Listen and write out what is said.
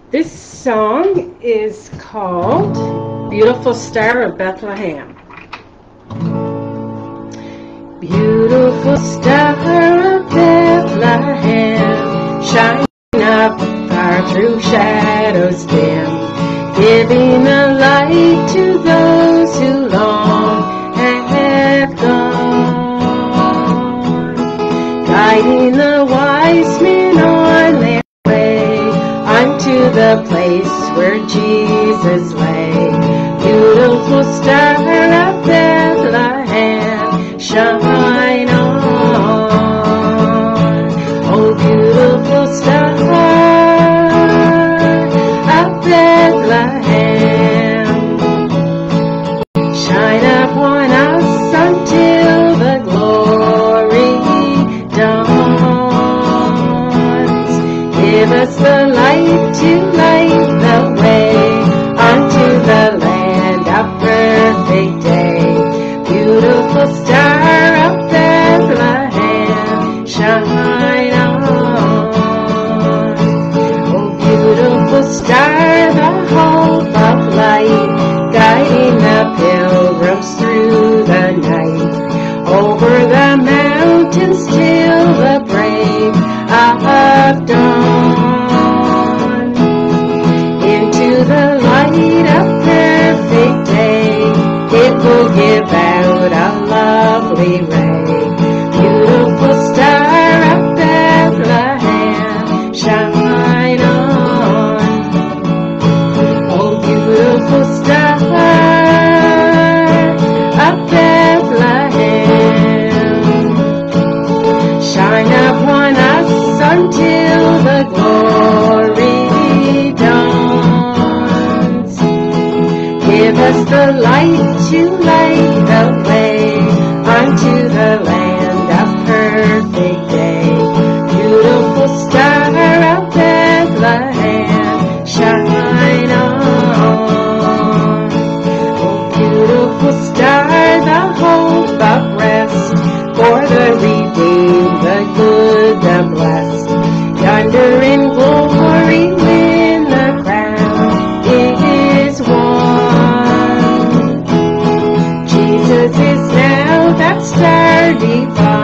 This song is called Beautiful Star of Bethlehem. Beautiful star of Bethlehem, shine up far through shadows dim, giving the light to those who long have gone, guiding the wise men on their way unto the place where Jesus lay. Beautiful star of Bethlehem, shine on. Oh, beautiful star of Bethlehem, shine upon us until the glory dawns. Give us the light to light the way unto the land of perfect day. Beautiful star of Bethlehem, shine on. Oh, beautiful star, the hope of light, guiding the pilgrims through the night, over the mountains till the break of dawn, into the light of perfect day. It will give out a lovely ray. Beautiful star of Bethlehem, shine on. Oh, beautiful star of Bethlehem, shine upon us until the glory dawns. Give us the light to light the way unto the land of perfect day. Beautiful star of Bethlehem, shine on. Oh, beautiful star, the hope of rest for the redeemed, the good, the blessed. Yonder in glory when the crown is won, Jesus is now that star divine.